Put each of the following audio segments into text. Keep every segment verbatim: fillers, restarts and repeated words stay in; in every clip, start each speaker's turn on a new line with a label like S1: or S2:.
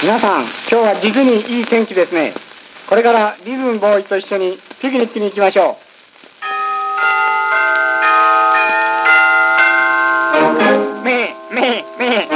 S1: 皆さん、今日は実にいい天気ですね。これからリズムボーイと一緒にピクニックに行きましょう。めめめ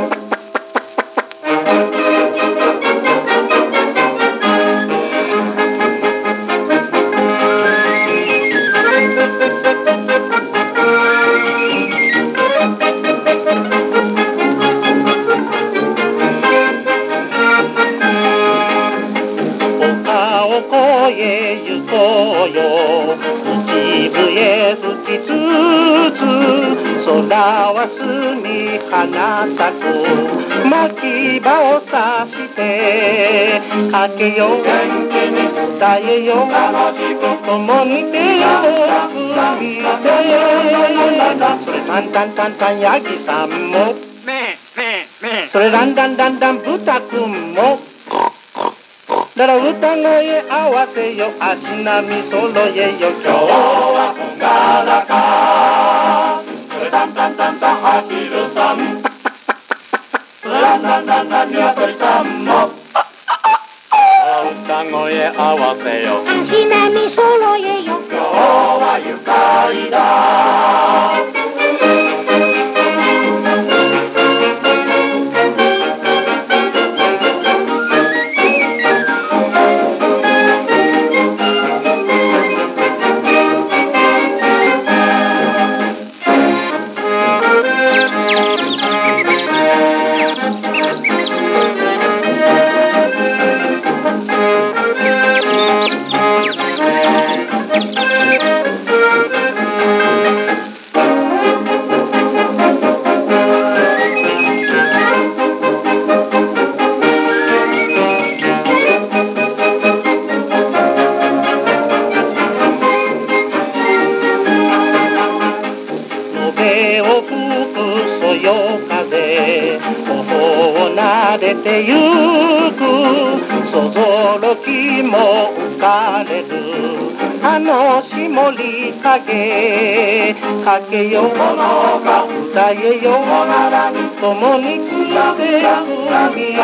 S2: へ行こうよ、口笛吹きつつ空は澄み花咲く、牧場をさしてかけよう、元気に歌えよう、楽しく共に手を組みて、それタンタンタンタンヤギさんもめめめ、それランダンランダン豚くんもだら歌声合わせよ、足並み揃えよ、今日はほがらか、タンタンタンタンアヒルさん、ランランランランニワトリさんも歌声合わせよ、足並み揃えよ、今日は愉快だ。出てゆくそぞろきも浮かれる、あのしもりかげかけようのが歌えようならに共にくやでくみて、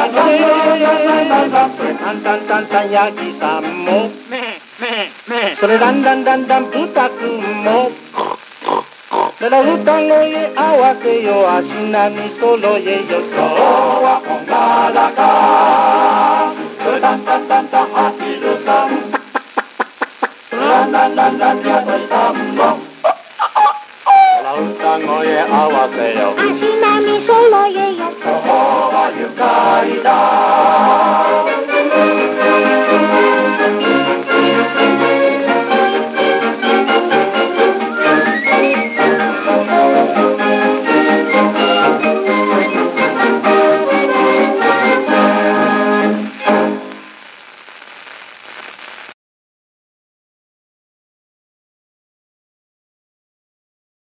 S2: タンタンタンタンヤギさんもめめめ、それランランランラン豚くんもだら歌声合わせよ、足並み揃えよ、今日はほがらか、タンタンタンタンアヒルさん、ランランランランニワトリさんも歌声合わせよ、足並み揃えよ、今日は愉快だ。